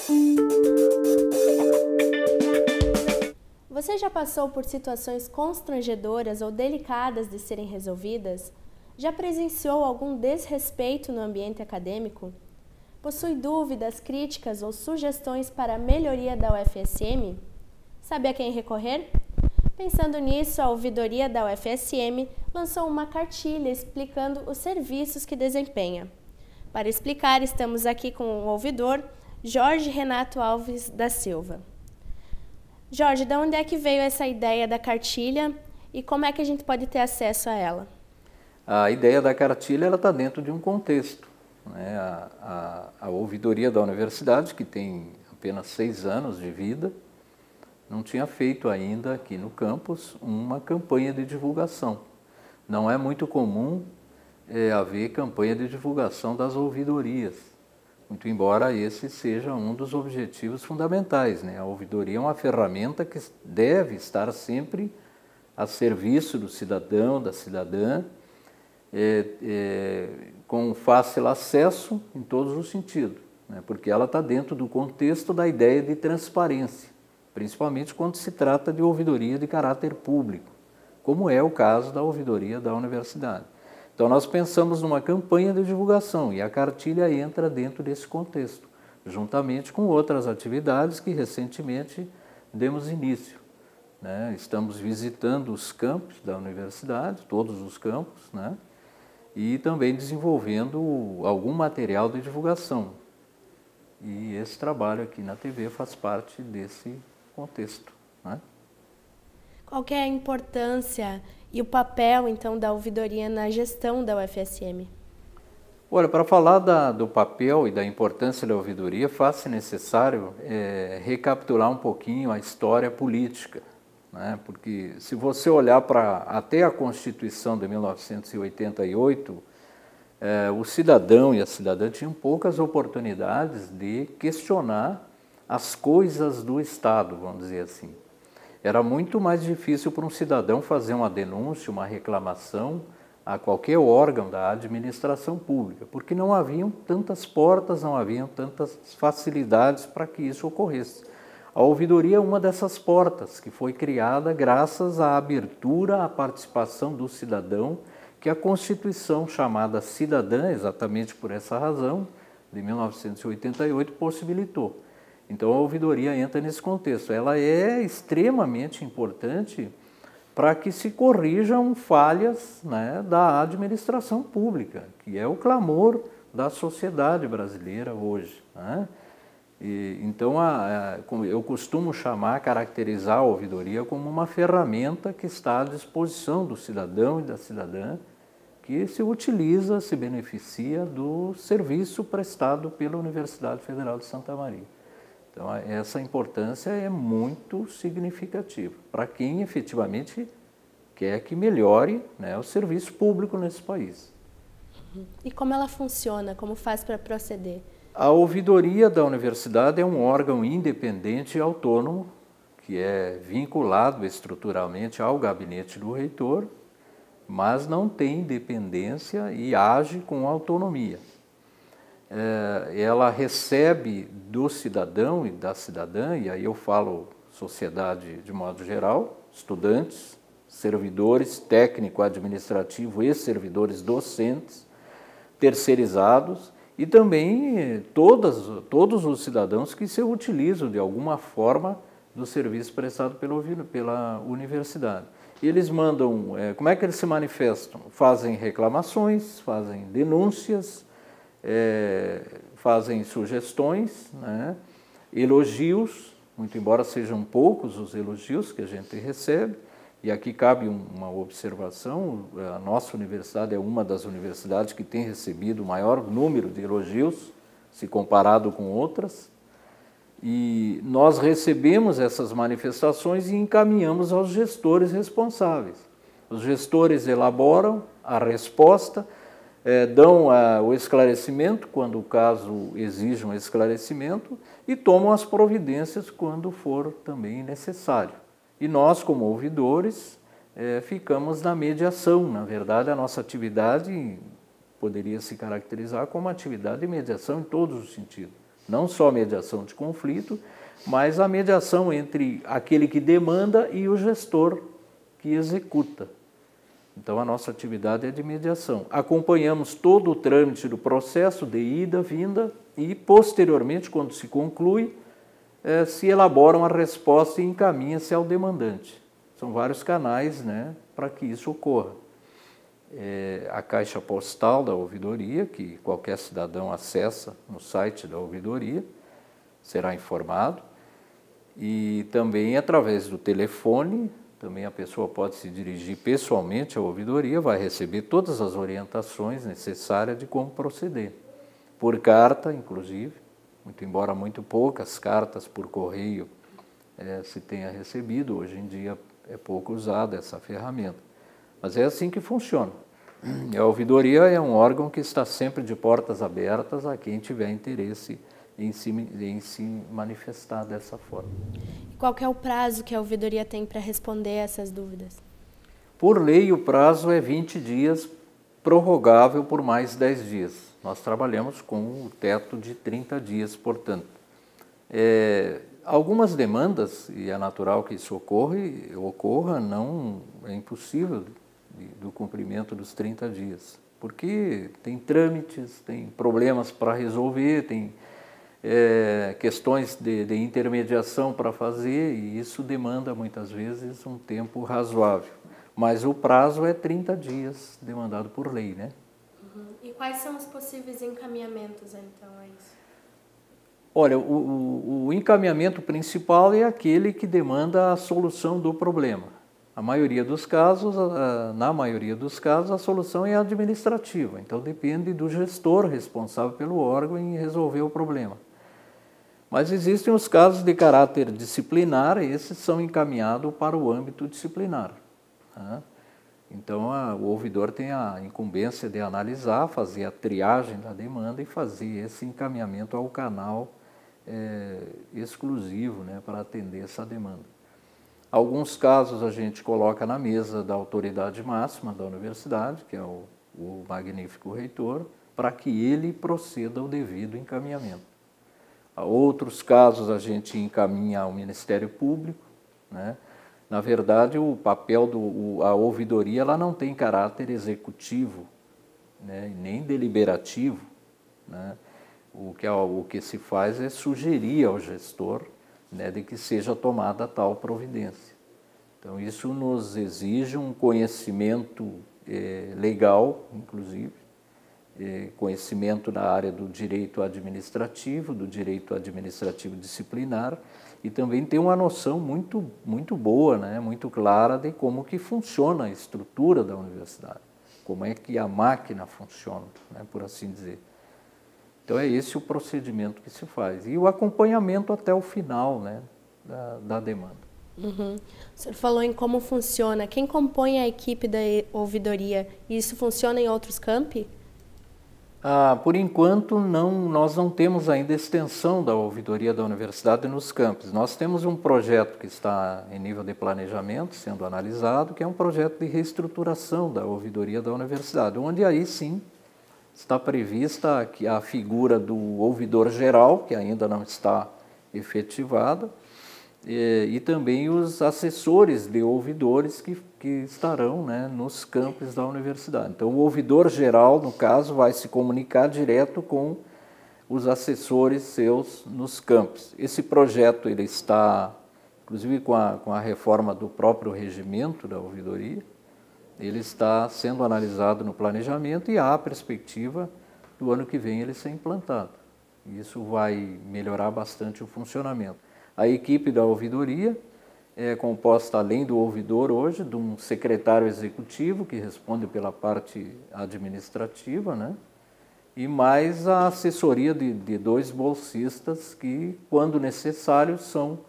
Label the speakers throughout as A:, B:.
A: Você já passou por situações constrangedoras ou delicadas de serem resolvidas? Já presenciou algum desrespeito no ambiente acadêmico? Possui dúvidas, críticas ou sugestões para a melhoria da UFSM? Sabe a quem recorrer? Pensando nisso, a ouvidoria da UFSM lançou uma cartilha explicando os serviços que desempenha. Para explicar, estamos aqui com o ouvidor Jorge Renato Alves da Silva. Jorge, de onde é que veio essa ideia da cartilha e como é que a gente pode ter acesso a ela?
B: A ideia da cartilha está dentro de um contexto, né? A ouvidoria da universidade, que tem apenas 6 anos de vida, não tinha feito ainda aqui no campus uma campanha de divulgação. Não é muito comum haver campanha de divulgação das ouvidorias, muito embora esse seja um dos objetivos fundamentais, né? A ouvidoria é uma ferramenta que deve estar sempre a serviço do cidadão, da cidadã, com fácil acesso em todos os sentidos, né? Porque ela está dentro do contexto da ideia de transparência, principalmente quando se trata de ouvidoria de caráter público, como é o caso da ouvidoria da universidade. Então nós pensamos numa campanha de divulgação e a cartilha entra dentro desse contexto, juntamente com outras atividades que recentemente demos início, né? Estamos visitando os campos da universidade, todos os campos, né? E também desenvolvendo algum material de divulgação. E esse trabalho aqui na TV faz parte desse contexto, né?
A: Qual que é a importância e o papel, então, da ouvidoria na gestão da UFSM?
B: Olha, para falar do papel e da importância da ouvidoria, faz-se necessário recapitular um pouquinho a história política, né? Porque se você olhar para até a Constituição de 1988, o cidadão e a cidadã tinham poucas oportunidades de questionar as coisas do Estado, vamos dizer assim. Era muito mais difícil para um cidadão fazer uma denúncia, uma reclamação a qualquer órgão da administração pública, porque não haviam tantas portas, não haviam tantas facilidades para que isso ocorresse. A ouvidoria é uma dessas portas que foi criada graças à abertura, à participação do cidadão, que a Constituição chamada cidadã, exatamente por essa razão, de 1988, possibilitou. Então a ouvidoria entra nesse contexto. Ela é extremamente importante para que se corrijam falhas, né, da administração pública, que é o clamor da sociedade brasileira hoje, né? Então eu costumo caracterizar a ouvidoria como uma ferramenta que está à disposição do cidadão e da cidadã que se utiliza, se beneficia do serviço prestado pela Universidade Federal de Santa Maria. Então, essa importância é muito significativa para quem efetivamente quer que melhore, né, o serviço público nesse país.
A: E como ela funciona? Como faz para proceder?
B: A ouvidoria da universidade é um órgão independente e autônomo que é vinculado estruturalmente ao gabinete do reitor, mas não tem independência e age com autonomia. Ela recebe do cidadão e da cidadã, e aí eu falo sociedade de modo geral, estudantes, servidores técnico-administrativo e servidores docentes, terceirizados, e também todos os cidadãos que se utilizam de alguma forma do serviço prestado pela universidade. Eles mandam, como é que eles se manifestam? Fazem reclamações, fazem denúncias, fazem sugestões, né? Elogios, muito embora sejam poucos os elogios que a gente recebe, e aqui cabe uma observação, a nossa universidade é uma das universidades que tem recebido o maior número de elogios, se comparado com outras, e nós recebemos essas manifestações e encaminhamos aos gestores responsáveis. Os gestores elaboram a resposta, dão o esclarecimento, quando o caso exige um esclarecimento, e tomam as providências quando for também necessário. E nós, como ouvidores, ficamos na mediação. Na verdade, a nossa atividade poderia se caracterizar como atividade de mediação em todos os sentidos. Não só a mediação de conflito, mas a mediação entre aquele que demanda e o gestor que executa. Então, a nossa atividade é de mediação. Acompanhamos todo o trâmite do processo de ida, vinda e, posteriormente, quando se conclui, se elabora uma resposta e encaminha-se ao demandante. São vários canais, né, para que isso ocorra. A caixa postal da ouvidoria, que qualquer cidadão acessa no site da ouvidoria, será informado. E também através do telefone, também a pessoa pode se dirigir pessoalmente à ouvidoria, vai receber todas as orientações necessárias de como proceder. Por carta, inclusive, muito embora muito poucas cartas por correio se tenha recebido, hoje em dia é pouco usada essa ferramenta. Mas é assim que funciona. A ouvidoria é um órgão que está sempre de portas abertas a quem tiver interesse em se manifestar dessa forma.
A: Qual que é o prazo que a ouvidoria tem para responder essas dúvidas?
B: Por lei, o prazo é 20 dias, prorrogável por mais 10 dias. Nós trabalhamos com o teto de 30 dias, portanto. Algumas demandas, e é natural que isso ocorra, não é impossível do cumprimento dos 30 dias, porque tem trâmites, tem problemas para resolver, tem questões de intermediação para fazer, e isso demanda muitas vezes um tempo razoável. Mas o prazo é 30 dias, demandado por lei, né?
A: E quais são os possíveis encaminhamentos, então, a isso?
B: Olha, o encaminhamento principal é aquele que demanda a solução do problema. Na maioria dos casos, a solução é administrativa, então depende do gestor responsável pelo órgão em resolver o problema. Mas existem os casos de caráter disciplinar, e esses são encaminhados para o âmbito disciplinar. Né? Então, o ouvidor tem a incumbência de analisar, fazer a triagem da demanda e fazer esse encaminhamento ao canal exclusivo, né, para atender essa demanda. Alguns casos a gente coloca na mesa da autoridade máxima da universidade, que é o magnífico reitor, para que ele proceda ao devido encaminhamento. Outros casos a gente encaminha ao Ministério Público, né? Na verdade, o papel a ouvidoria ela não tem caráter executivo, né, nem deliberativo, né? O que se faz é sugerir ao gestor, né, de que seja tomada tal providência. Então, isso nos exige um conhecimento legal, inclusive, conhecimento na área do direito administrativo disciplinar, e também tem uma noção muito boa, né, muito clara de como que funciona a estrutura da universidade, como é que a máquina funciona, né, por assim dizer. Então, é esse o procedimento que se faz. E o acompanhamento até o final, né, da demanda.
A: Uhum. O senhor falou em como funciona. Quem compõe a equipe da ouvidoria? Isso funciona em outros campi?
B: Por enquanto, nós não temos ainda extensão da ouvidoria da universidade nos campos. Nós temos um projeto que está em nível de planejamento, sendo analisado, que é um projeto de reestruturação da ouvidoria da universidade, onde aí sim está prevista a figura do ouvidor geral, que ainda não está efetivada, e também os assessores de ouvidores que estarão, né, nos campos da universidade. Então, o ouvidor geral, no caso, vai se comunicar direto com os assessores seus nos campos. Esse projeto ele está, inclusive com a reforma do próprio regimento da ouvidoria, ele está sendo analisado no planejamento e há a perspectiva do ano que vem ele ser implantado. Isso vai melhorar bastante o funcionamento. A equipe da ouvidoria é composta, além do ouvidor hoje, de um secretário executivo que responde pela parte administrativa, né? E mais a assessoria de 2 bolsistas que, quando necessário, são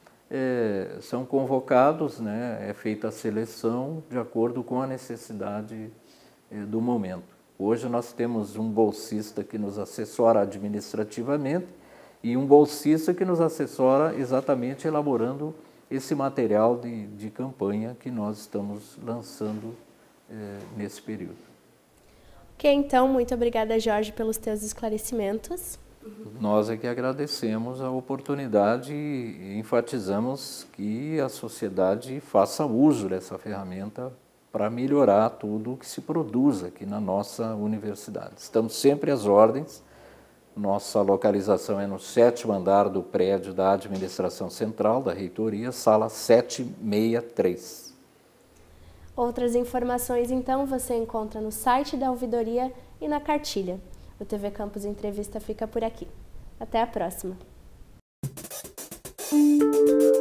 B: convocados, né? É feita a seleção de acordo com a necessidade do momento. Hoje nós temos um bolsista que nos assessora administrativamente e um bolsista que nos assessora exatamente elaborando esse material de campanha que nós estamos lançando nesse período.
A: Ok, então, muito obrigada, Jorge, pelos teus esclarecimentos.
B: Nós é que agradecemos a oportunidade e enfatizamos que a sociedade faça uso dessa ferramenta para melhorar tudo o que se produz aqui na nossa universidade. Estamos sempre às ordens. Nossa localização é no 7º andar do prédio da Administração Central, da Reitoria, sala 763.
A: Outras informações, então, você encontra no site da Ouvidoria e na cartilha. O TV Campus Entrevista fica por aqui. Até a próxima!